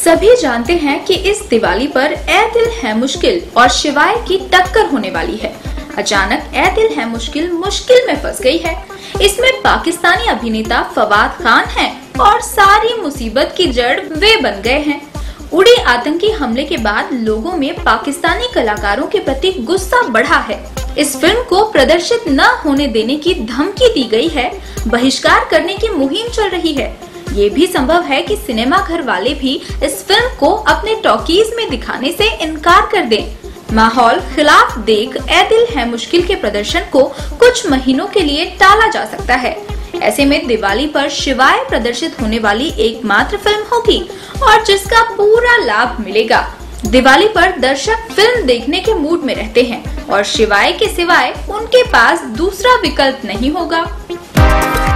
सभी जानते हैं कि इस दिवाली पर ऐ दिल है मुश्किल और शिवाय की टक्कर होने वाली है। अचानक ऐ दिल है मुश्किल में फंस गई है। इसमें पाकिस्तानी अभिनेता फवाद खान है और सारी मुसीबत की जड़ वे बन गए हैं। उड़ी आतंकी हमले के बाद लोगों में पाकिस्तानी कलाकारों के प्रति गुस्सा बढ़ा है। इस फिल्म को प्रदर्शित न होने देने की धमकी दी गई है। बहिष्कार करने की मुहिम चल रही है। ये भी संभव है कि सिनेमा घर वाले भी इस फिल्म को अपने टॉकीज में दिखाने से इनकार कर दें। माहौल खिलाफ देख ऐ दिल है मुश्किल के प्रदर्शन को कुछ महीनों के लिए टाला जा सकता है। ऐसे में दिवाली पर शिवाय प्रदर्शित होने वाली एकमात्र फिल्म होगी और जिसका पूरा लाभ मिलेगा। दिवाली पर दर्शक फिल्म देखने के मूड में रहते हैं और शिवाय के सिवाय उनके पास दूसरा विकल्प नहीं होगा।